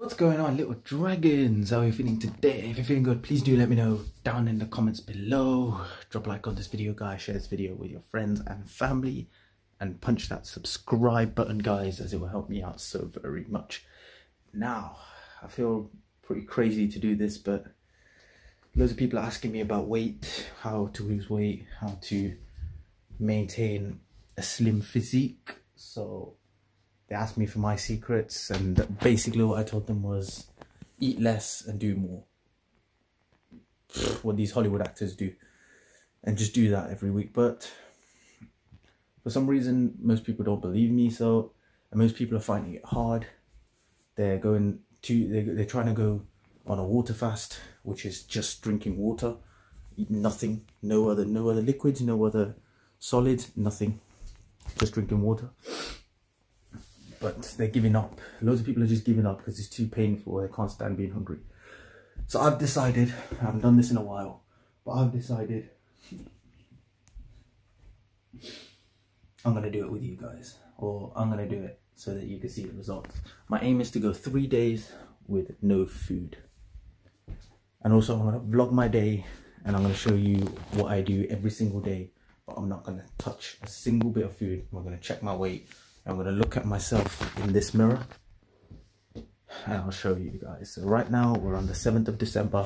What's going on, little dragons? How are you feeling today? If you're feeling good, please do let me know down in the comments below. Drop a like on this video, guys. Share this video with your friends and family, and punch that subscribe button, guys, as it will help me out so very much. Now, I feel pretty crazy to do this, but loads of people are asking me about weight, how to lose weight, how to maintain a slim physique. So they asked me for my secrets, and basically what I told them was eat less and do more. What these Hollywood actors do, and just do that every week. But for some reason, most people don't believe me. And most people are finding it hard. They're trying to go on a water fast, which is just drinking water, eat nothing, no other liquids, no other solids, nothing, just drinking water. But they're giving up. Loads of people are just giving up because it's too painful. They can't stand being hungry. So I've decided, I haven't done this in a while, but I've decided I'm going to do it with you guys. Or I'm going to do it so that you can see the results. My aim is to go 3 days with no food. And also I'm going to vlog my day, and I'm going to show you what I do every single day. But I'm not going to touch a single bit of food. I'm going to check my weight. I'm going to look at myself in this mirror, and I'll show you guys. So right now we're on the 7th of December.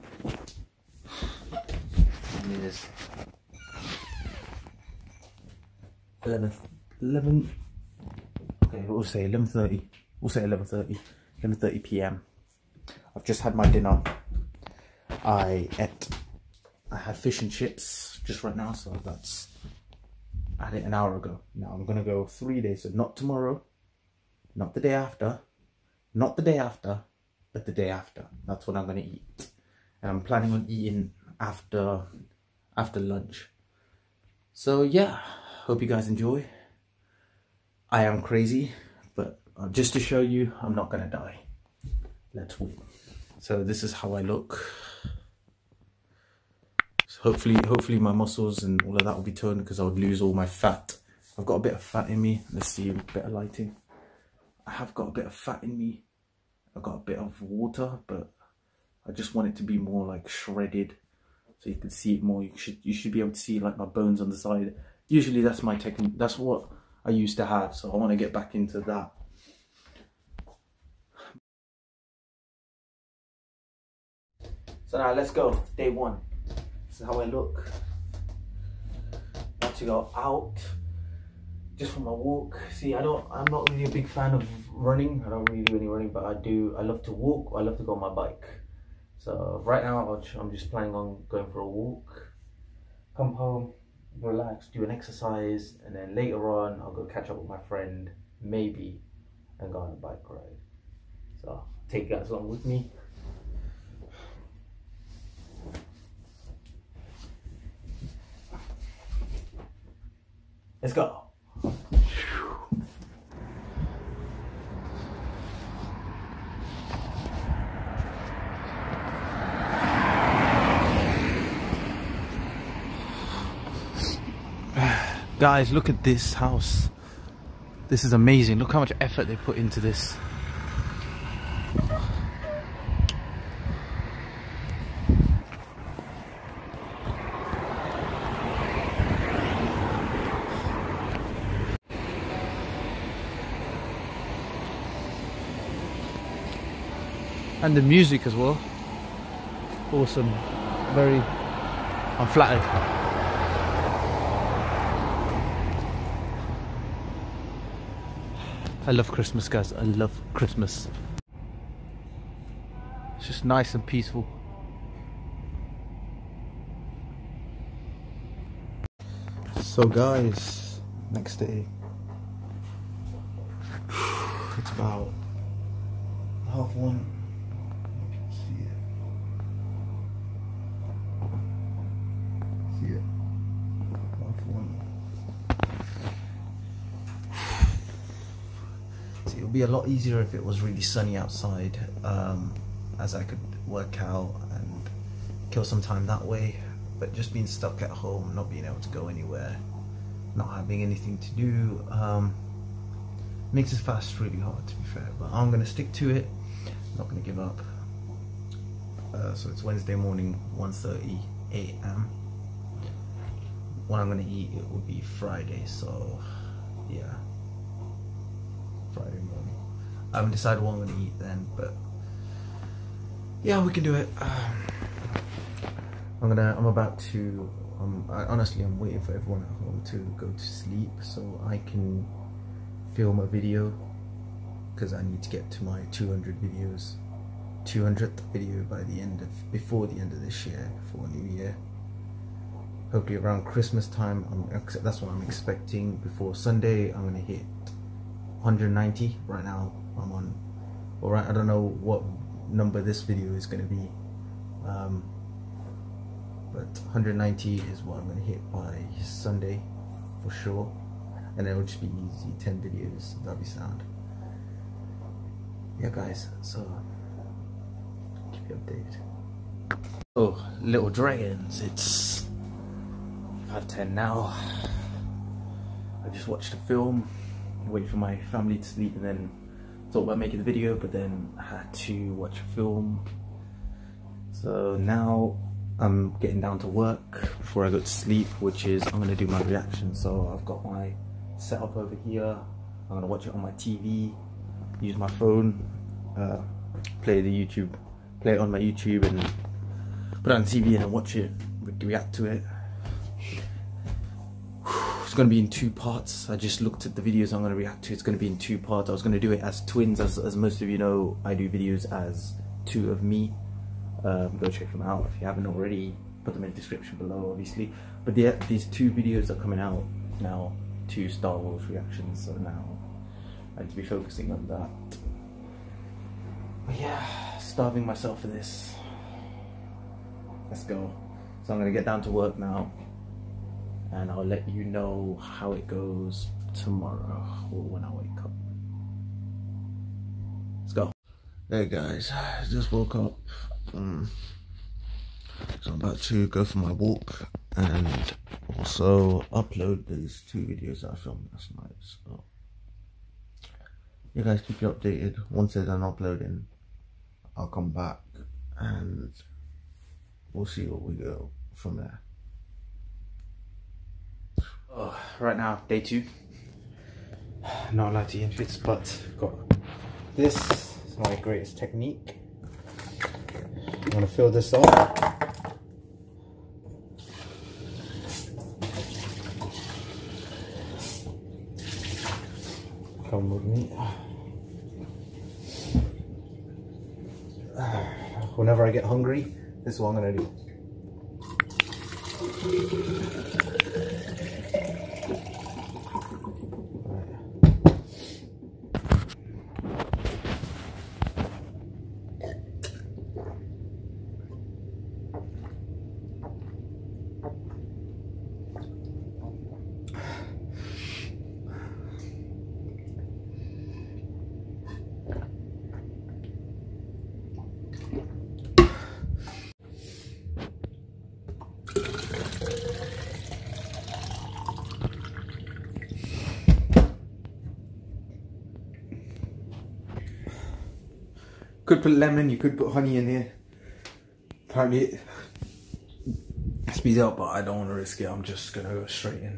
It is 11. Okay, we'll say 11:30. We'll say 11:30 p.m. I've just had my dinner. I had fish and chips just right now, so I had it an hour ago. Now I'm gonna go 3 days, so not tomorrow, not the day after, not the day after, but the day after. That's what I'm gonna eat, and I'm planning on eating after lunch. So yeah, hope you guys enjoy. I am crazy, but just to show you, I'm not gonna die. Let's wait. So this is how I look. Hopefully my muscles and all of that will be toned, because I would lose all my fat. I've got a bit of fat in me. Let's see, better lighting. I have got a bit of fat in me. I've got a bit of water, but I just want it to be more like shredded, so you can see it more. You should be able to see like my bones on the side. Usually that's my technique. That's what I used to have, so I want to get back into that. So now let's go. Day one. This is how I look. About to go out just for my walk. See, I'm not really a big fan of running. I don't really do any running, but I love to walk. I love to go on my bike. So right now I'm just planning on going for a walk, come home, relax, do an exercise, and then later on I'll go catch up with my friend, maybe, and go on a bike ride. So I'll take you guys along with me. Let's go. Guys, look at this house. This is amazing. Look how much effort they put into this. And the music as well. Awesome. I'm flattered. I love Christmas, guys. I love Christmas. It's just nice and peaceful. So guys, next day. It's about 1:30. See, it would be a lot easier if it was really sunny outside, as I could work out and kill some time that way. But just being stuck at home, not being able to go anywhere, not having anything to do, makes this fast really hard, to be fair. But I'm gonna stick to it. Not gonna give up. So it's Wednesday morning, 1:30 a.m. What I'm gonna eat, it will be Friday, so yeah, Friday morning. I haven't decided what I'm gonna eat then, but yeah, we can do it. I'm about to, honestly, I'm waiting for everyone at home to go to sleep so I can film a video, because I need to get to my 200th video before the end of this year, before New Year. Hopefully around Christmas time, that's what I'm expecting. Before Sunday, I'm gonna hit 190. Right now, I'm on, I don't know what number this video is gonna be, but 190 is what I'm gonna hit by Sunday for sure, and it'll just be easy, 10 videos, that'll be sound. Yeah guys, so keep you updated. Oh, Little Dragons, it's 5:10 now. I just watched a film, wait for my family to sleep, and then thought about making the video, but then I had to watch a film. So now I'm getting down to work before I go to sleep, which is I'm gonna do my reaction. So I've got my setup over here. I'm gonna watch it on my TV, use my phone, play it on my YouTube, and put it on TV and watch it, react to it. It's gonna be in 2 parts. I just looked at the videos I'm gonna react to. It's gonna be in 2 parts. I was gonna do it as twins, as most of you know. I do videos as 2 of me. Go check them out if you haven't already. Put them in the description below, obviously. But yeah, these 2 videos are coming out now, 2 Star Wars reactions. So now I need to be focusing on that. But yeah, starving myself for this. Let's go. So I'm gonna get down to work now, and I'll let you know how it goes tomorrow or when I wake up. Let's go. Hey guys, I just woke up. So I'm about to go for my walk and also upload these 2 videos that I filmed last night. So you guys keep you updated. Once they're done uploading, I'll come back and we'll see what we go from there. Oh, right now, day 2. Not allowed to eat fits, but got this. Is my greatest technique. I'm gonna fill this up. Come with me. Whenever I get hungry, this is what I'm gonna do. Could put lemon, you could put honey in here. Apparently it speeds up, but I don't want to risk it. I'm just gonna go straight in.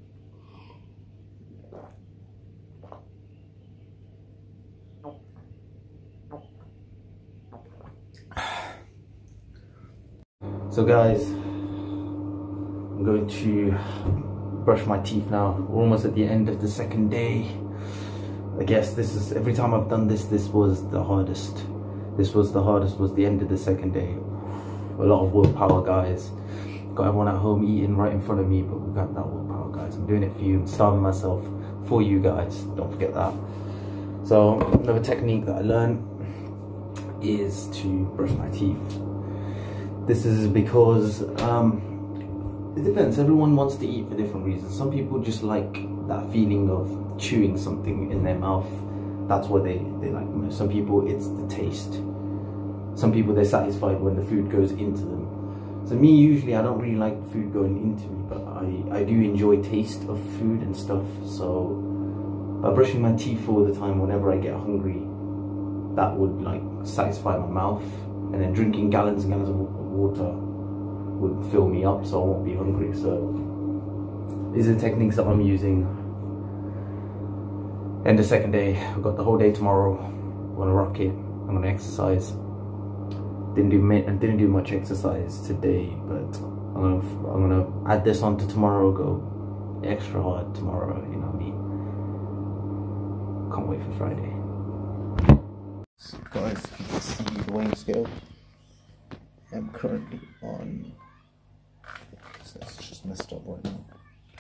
So guys, I'm going to brush my teeth now. We're almost at the end of the 2nd day. I guess this is, every time I've done this, this was the hardest. This was the hardest, was the end of the 2nd day. A lot of willpower, guys. Got everyone at home eating right in front of me, but we've got that willpower, guys. I'm doing it for you. I'm starving myself for you guys. Don't forget that. So another technique that I learned is to brush my teeth. This is because it depends. Everyone wants to eat for different reasons. Some people just like that feeling of chewing something in their mouth. That's what they like most. Some people it's the taste. Some people they're satisfied when the food goes into them. So me, usually I don't really like food going into me, but I do enjoy taste of food and stuff. So by brushing my teeth all the time whenever I get hungry, that would like satisfy my mouth, and then drinking gallons and gallons of water would fill me up, so I won't be hungry. So these are the techniques that I'm using. And the second day, I've got the whole day tomorrow. I'm gonna rock it. I'm gonna exercise. Didn't do much exercise today, but I'm gonna add this on to tomorrow. Go extra hard tomorrow. You know what I mean? Can't wait for Friday. So guys, you can see the weighing scale. I'm currently on. So it's just messed up right now.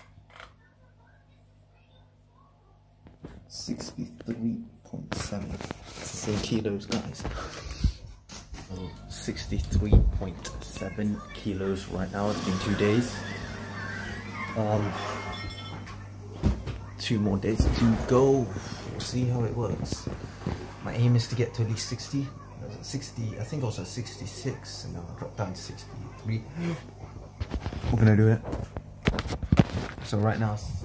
63.7. This is in kilos, guys. 63.7 kilos right now. It's been 2 days. 2 more days to go. We'll see how it works. My aim is to get to at least 60. I was at 60. I think I was at 66, and now I dropped down to 63. We're gonna do it. So right now it's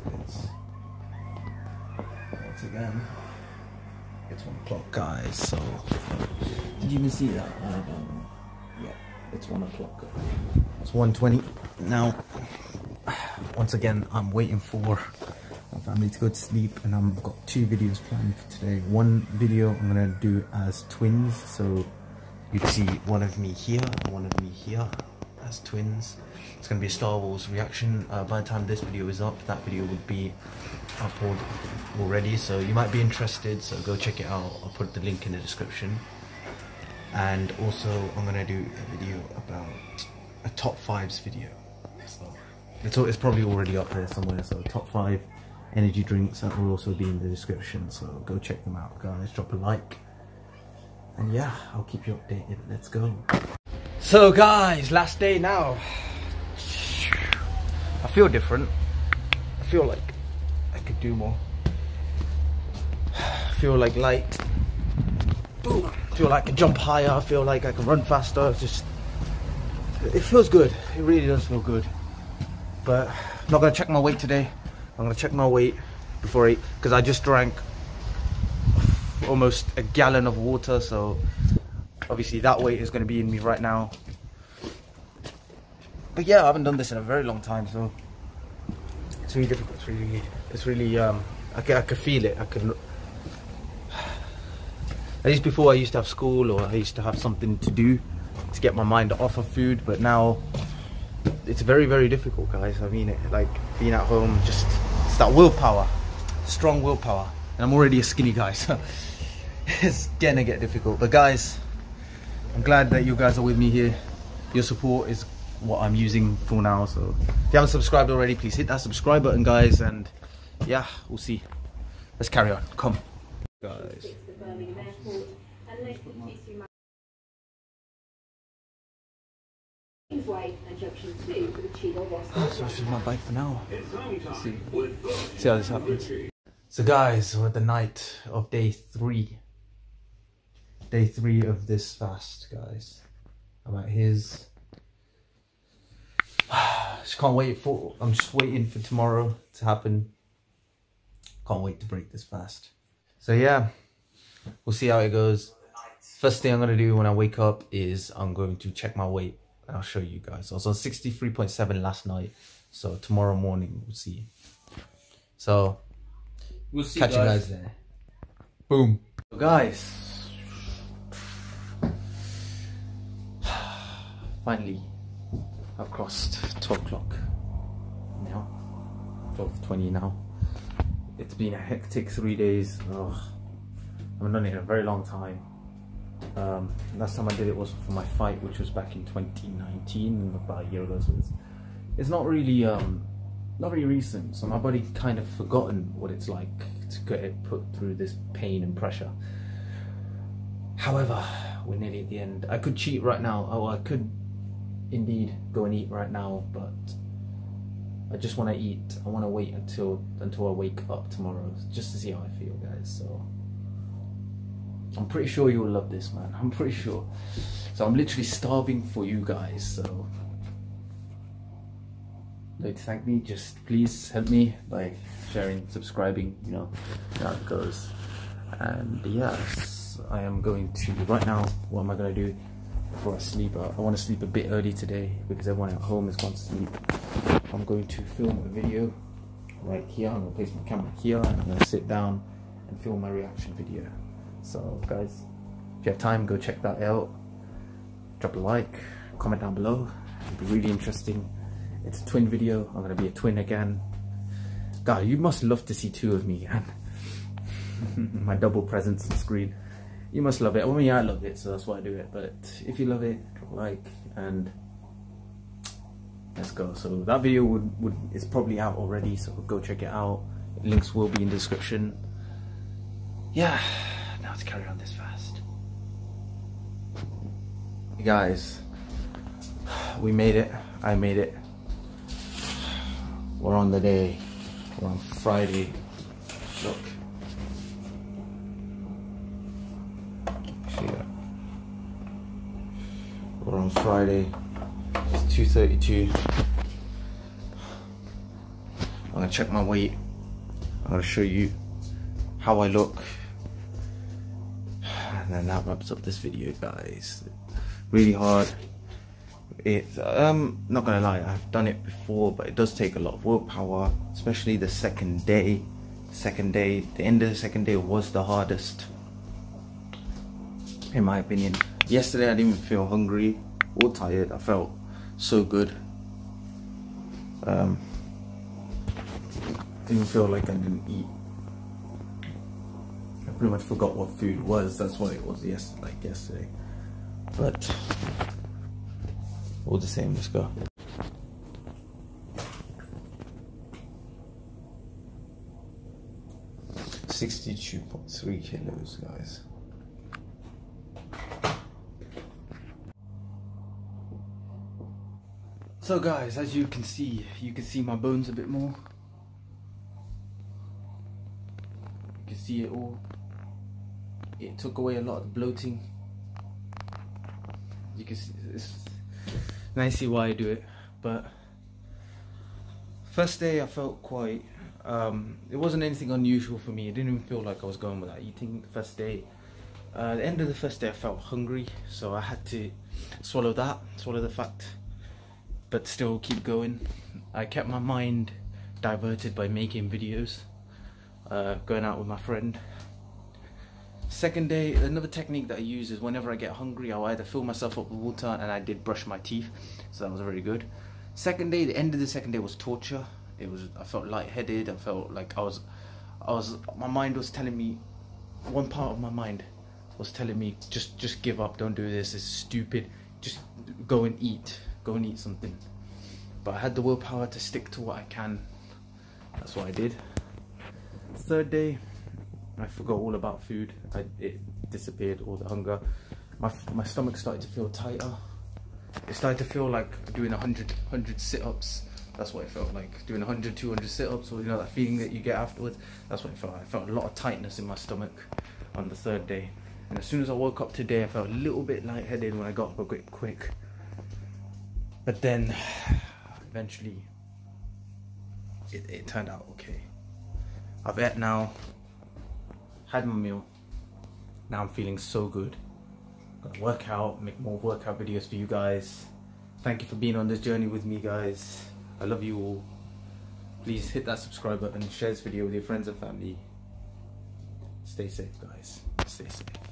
once again, it's 1 o'clock, guys. So did you even see that? Yeah, it's 1 o'clock. It's 1:20 now. Once again, I'm waiting for my family to go to sleep, and I've got 2 videos planned for today. One video I'm gonna do as twins, so you'd see one of me here and one of me here as twins. It's gonna be a Star Wars reaction. By the time this video is up, that video would be uploaded already, so you might be interested, so go check it out. I'll put the link in the description. And also I'm gonna do a video about a top 5s video, so it's probably already up there somewhere. So top 5 energy drinks, that will also be in the description, so go check them out, guys. Drop a like, and yeah, I'll keep you updated. Let's go. So guys, last day now. I feel different. I feel like I could do more. I feel like light. Ooh. I feel like I can jump higher. I feel like I can run faster. It feels good. It really does feel good. But I'm not gonna check my weight today. I'm gonna check my weight before I eat, because I just drank almost a gallon of water, so obviously that weight is gonna be in me right now. But yeah, I haven't done this in a very long time, so it's really difficult. It's really I could feel it. I could. At least before, I used to have school, or I used to have something to do to get my mind off of food, but now it's very, very difficult, guys. I mean it, like being at home, just it's that willpower, strong willpower, and I'm already a skinny guy, so it's gonna get difficult. But guys, I'm glad that you guys are with me here. Your support is what I'm using for now, so if you haven't subscribed already, please hit that subscribe button, guys, and yeah, we'll see. Let's carry on. Come, guys. So this is my bike for now. Let's see how this happens. So guys, we're at the night of day 3. Day 3 of this fast, guys. I'm at his. Just can't wait for. I'm just waiting for tomorrow to happen. Can't wait to break this fast. So yeah, we'll see how it goes. First thing I'm gonna do when I wake up is I'm going to check my weight. I'll show you guys. I was on 63.7 last night, so tomorrow morning we'll see. So we'll see. Catch you guys there. Boom. So guys, finally I've crossed 12 o'clock now. 12:20 now. It's been a hectic 3 days. Ugh. I haven't done it in a very long time. Last time I did it was for my fight, which was back in 2019, about a year ago. So it's not really recent. So my body kind of forgotten what it's like to get it put through this pain and pressure. However, we're nearly at the end. I could cheat right now. Oh, I could indeed go and eat right now, but I just want to eat. I want to wait until I wake up tomorrow, just to see how I feel, guys. So I'm pretty sure you'll love this, man. I'm pretty sure. So I'm literally starving for you guys. So like to thank me, just please help me by sharing, subscribing. You know how it goes. And yeah, guys, I am going to, right now, what am I going to do before I sleep? I want to sleep a bit early today because everyone at home is gone to sleep. I'm going to film a video right here. I'm going to place my camera here and I'm going to sit down and film my reaction video. So guys, if you have time, go check that out. Drop a like, comment down below. It'll be really interesting. It's a twin video. I'm going to be a twin again. God, you must love to see two of me again. My double presence on screen. You must love it. Well, yeah, I love it, so that's why I do it. But if you love it, drop a like and let's go. So that video is probably out already, so go check it out. Links will be in the description. Yeah, now to carry on this fast. Hey guys, we made it. I made it. We're on the day. We're on Friday. Look. We're on Friday. It's 2:32. I'm gonna check my weight. I'm gonna show you how I look, and then that wraps up this video, guys. Really hard. It's not gonna lie, I've done it before, but it does take a lot of willpower, especially the second day. The end of the second day was the hardest, in my opinion. Yesterday I didn't even feel hungry or tired. I felt so good. Didn't feel like I didn't eat. I pretty much forgot what food was. That's what it was yesterday. But all the same, let's go. 62.3 kilos, guys. So guys, as you can see my bones a bit more. You can see it all. It took away a lot of the bloating. You can see this. Now you see why I do it. But first day I felt quite, it wasn't anything unusual for me. It didn't even feel like I was going without eating the first day. The end of the first day I felt hungry, so I had to swallow the fact, but still keep going. I kept my mind diverted by making videos, going out with my friend. Second day, another technique that I use is whenever I get hungry, I'll either fill myself up with water, and I did brush my teeth, so that was very good. Second day, the end of the second day was torture. I felt lightheaded. I felt like my mind was telling me, one part of my mind was telling me, just give up, don't do this, it's stupid, just go and eat something. But I had the willpower to stick to what I can. That's what I did. Third day, I forgot all about food. It disappeared, all the hunger. My stomach started to feel tighter. It started to feel like doing 100 sit-ups. That's what it felt like, doing 100, 200 sit-ups, or you know, that feeling that you get afterwards. That's what it felt like. I felt a lot of tightness in my stomach on the third day. And as soon as I woke up today, I felt a little bit lightheaded when I got up a bit quick. But then, eventually, it turned out okay. I've ate now, had my meal. Now I'm feeling so good. Gonna work out, make more workout videos for you guys. Thank you for being on this journey with me, guys. I love you all. Please hit that subscribe button, share this video with your friends and family. Stay safe, guys. Stay safe.